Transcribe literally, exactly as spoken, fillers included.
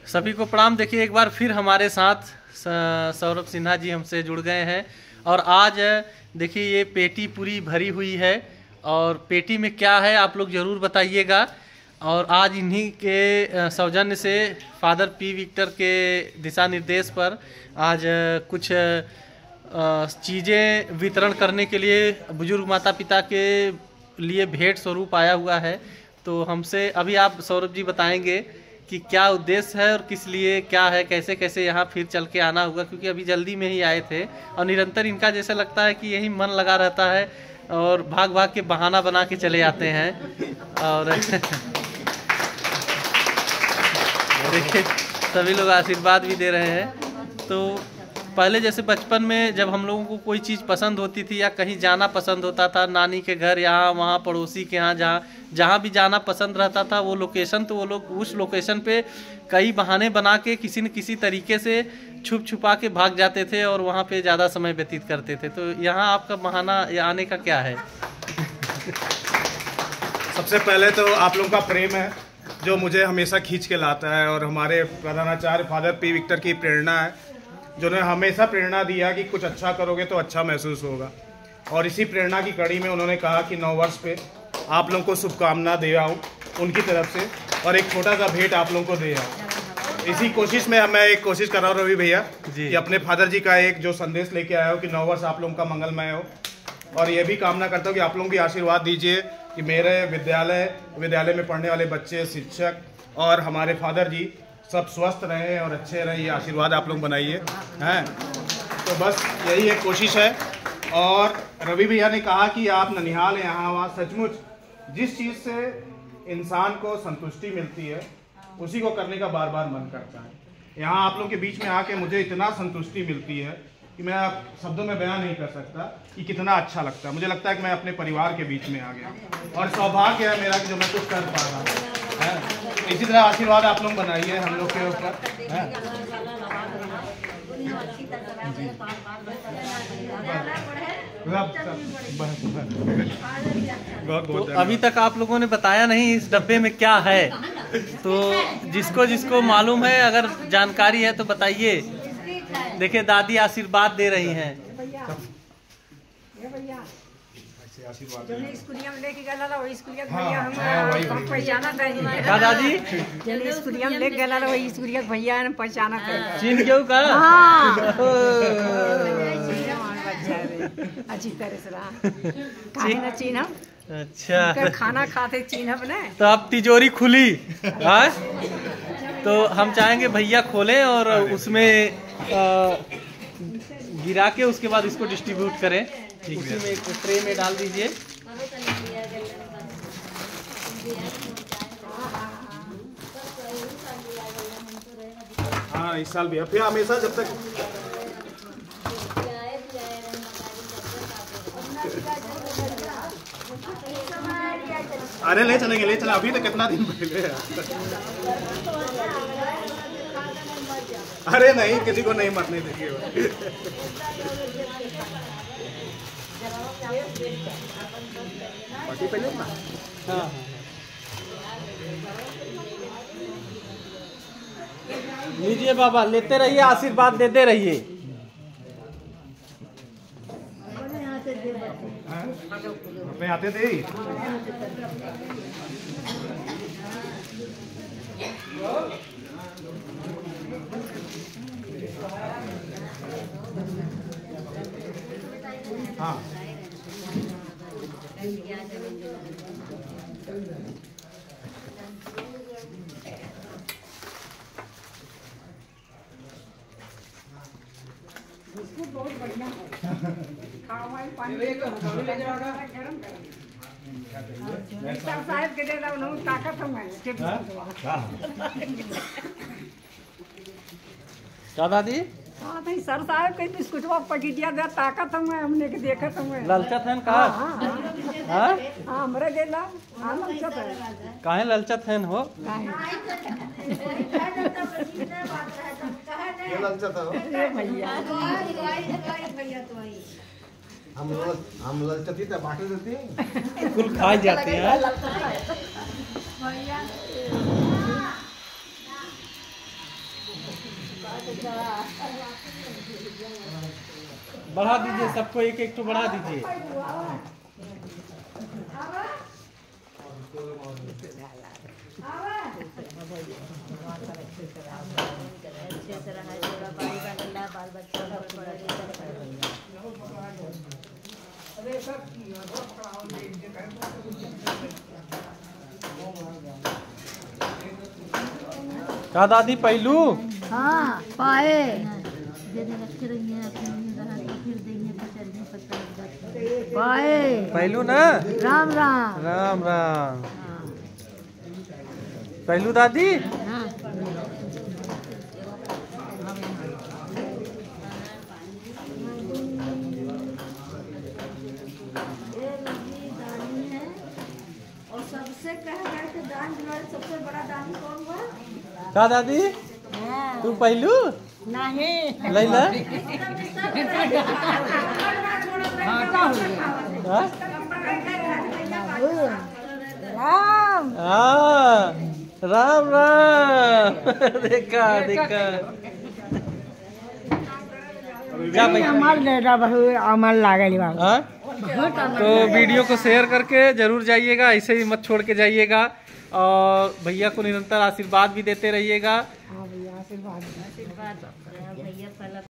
सभी को प्रणाम। देखिए एक बार फिर हमारे साथ सौरभ सिन्हा जी हमसे जुड़ गए हैं और आज देखिए ये पेटी पूरी भरी हुई है और पेटी में क्या है आप लोग ज़रूर बताइएगा। और आज इन्हीं के सौजन्य से फादर पी विक्टर के दिशा निर्देश पर आज कुछ चीज़ें वितरण करने के लिए बुजुर्ग माता पिता के लिए भेंट स्वरूप आया हुआ है। तो हमसे अभी आप सौरभ जी बताएंगे कि क्या उद्देश्य है और किस लिए क्या है, कैसे कैसे यहाँ फिर चल के आना होगा, क्योंकि अभी जल्दी में ही आए थे और निरंतर इनका जैसे लगता है कि यही मन लगा रहता है और भाग भाग के बहाना बना के चले आते हैं। और देखिए सभी लोग आशीर्वाद भी दे रहे हैं। तो पहले जैसे बचपन में जब हम लोगों को कोई चीज़ पसंद होती थी या कहीं जाना पसंद होता था, नानी के घर यहाँ वहाँ पड़ोसी के यहाँ जहाँ जहाँ भी जाना पसंद रहता था वो लोकेशन, तो वो लोग उस लोकेशन पे कई बहाने बना के किसी न किसी तरीके से छुप छुपा के भाग जाते थे और वहाँ पे ज़्यादा समय व्यतीत करते थे। तो यहाँ आपका बहाना आने का क्या है? सबसे पहले तो आप लोगों का प्रेम है जो मुझे हमेशा खींच के लाता है और हमारे प्रधानाचार्य फादर पी विक्टर की प्रेरणा है जिन्होंने हमेशा प्रेरणा दिया कि कुछ अच्छा करोगे तो अच्छा महसूस होगा। और इसी प्रेरणा की कड़ी में उन्होंने कहा कि नौ वर्ष पे आप लोगों को शुभकामना दे आऊँ उनकी तरफ से और एक छोटा सा भेंट आप लोगों को दे आऊँ। इसी कोशिश में मैं एक कोशिश कर रहा हूँ रवि भैया कि अपने फादर जी का एक जो संदेश लेके आया हो कि नौ वर्ष आप लोगों का मंगलमय हो। और ये भी कामना करता हूँ कि आप लोगों की आशीर्वाद दीजिए कि मेरे विद्यालय विद्यालय में पढ़ने वाले बच्चे, शिक्षक और हमारे फादर जी सब स्वस्थ रहें और अच्छे रहें, ये आशीर्वाद आप लोग बनाइए हैं। तो बस यही एक कोशिश है। और रवि भैया ने कहा कि आप ननिहाल यहाँ वहाँ, सचमुच जिस चीज़ से इंसान को संतुष्टि मिलती है उसी को करने का बार बार मन करता है। यहाँ आप लोग के बीच में आके मुझे इतना संतुष्टि मिलती है कि मैं आप शब्दों में बयान नहीं कर सकता कि कितना अच्छा लगता है। मुझे लगता है कि मैं अपने परिवार के बीच में आ गया और सौभाग्य है मेरा कि जो मैं कुछ कर पा रहा हूँ। इसी तरह आशीर्वाद आप लोग बनाइए हम लोग के ऊपर। तो अभी तक आप लोगों ने बताया नहीं इस डब्बे में क्या है, तो जिसको जिसको मालूम है अगर जानकारी है तो बताइए। देखिए दादी आशीर्वाद दे रही हैं। स्कूलिया में लेके गला वही स्कूलिया भैया हम पहचाना कर का दादी जब स्कूलिया में लेके गला वही स्कूलिया भैया ने पहचाना कर चीन क्यों का हां अच्छी तरह से रहा काहे ना चीन। अच्छा खाना खाते चीन अपने तो अब तिजोरी खुली हाँ? तो हम चाहेंगे भैया खोलें और उसमें आ, गिरा के उसके बाद इसको डिस्ट्रीब्यूट करें। उसी में एक ट्रे में डाल दीजिए। हाँ इस साल भी फिर हमेशा जब तक अरे ले चलेंगे ले चले अभी तो कितना दिन पहले है। अरे नहीं किसी को नहीं मरने देंगे। पार्टी पहले ना हाँ लीजिए बाबा, लेते रहिए, आशीर्वाद देते रहिए। अपने आते थे हाँ बहुत बढ़िया साहब के दे रहा ताकत क्या दादी हाँ नहीं सर साहब कहीं बिस्कुटवा पकीटिया दे ताकत हूँ हमने के देखत हूँ ललचत है का हाँ हाँ हमरे गेला हाँ ललचत है काहे ललचत है हो ये ललचत है भैया हम हम ललचती तो बांट देते हैं कुल खा जाते हैं। बढ़ा दीजिए, सबको एक एक तो बढ़ा दीजिए। क्या दादी पहलू? हाँ पाए पाए पहलू ना। राम राम राम राम। पहलू दादी। हाँ। और सबसे कह गए कि दान में सबसे बड़ा दानी कौन हुआ? क्या दादी? तू पहलू नहीं लैला? हाँ? राम हाँ, राम राम। देखा देखा। क्या भाई? अमल डेरा बहु अमल लागल बा। हाँ? तो वीडियो को शेयर करके जरूर जाइएगा, ऐसे ही मत छोड़ के जाइएगा और भैया को निरंतर आशीर्वाद भी देते रहिएगा। हाँ भैया आशीर्वाद आशीर्वाद